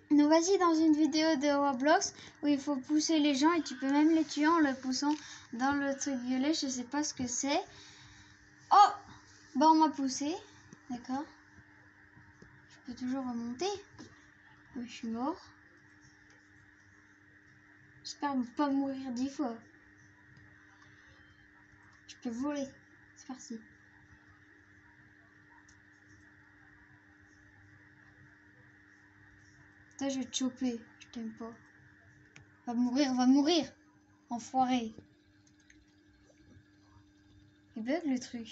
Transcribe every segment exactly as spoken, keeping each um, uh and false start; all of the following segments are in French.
Nous voici dans une vidéo de Roblox où il faut pousser les gens et tu peux même les tuer en le poussant dans le truc violet. Je sais pas ce que c'est. Oh, bah on m'a poussé. D'accord. Je peux toujours remonter. Oui, je suis mort. J'espère ne pas mourir dix fois. Je peux voler. C'est parti. Putain, je vais te choper. Je t'aime pas. On va mourir, on va mourir. Enfoiré. Il bug le truc.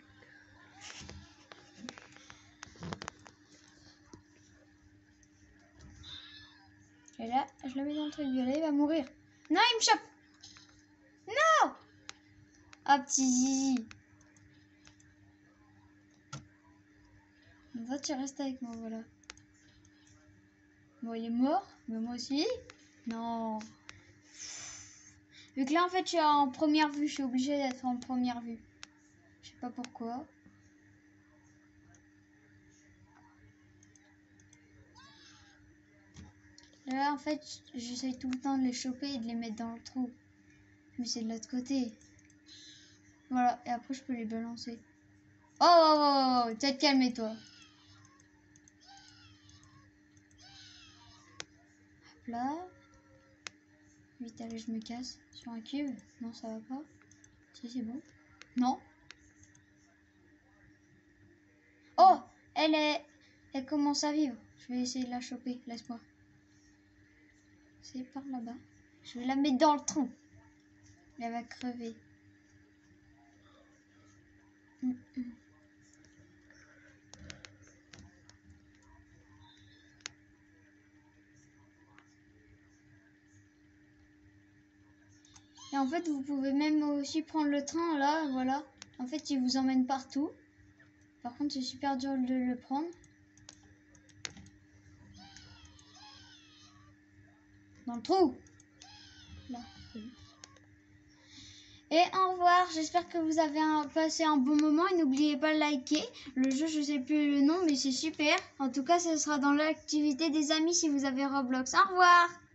Et là, je le mets dans le truc violet, il va mourir. Non, il me chope. Non. Ah, petit zizi. Va, tu restes avec moi, voilà. Bon, il est mort, mais moi aussi. Non. Vu que là, en fait, je suis en première vue, je suis obligée d'être en première vue. Je sais pas pourquoi. Là, en fait, j'essaye tout le temps de les choper et de les mettre dans le trou. Mais c'est de l'autre côté. Voilà, et après, je peux les balancer. Oh, oh, oh, oh, peut-être calme-toi. Hop là. Vite, allez, je me casse. Sur un cube. Non, ça va pas. Si, c'est bon. Non. Oh, elle est... Elle commence à vivre. Je vais essayer de la choper. Laisse-moi. C'est par là-bas. Je vais la mettre dans le trou. Elle va crever. Mm -mm. Et en fait, vous pouvez même aussi prendre le train là, voilà. En fait, il vous emmène partout. Par contre, c'est super dur de le prendre. Dans le trou. Là. Et au revoir, j'espère que vous avez un, passé un bon moment et n'oubliez pas de liker. Le jeu, je sais plus le nom, mais c'est super. En tout cas, ce sera dans l'activité des amis si vous avez Roblox. Au revoir.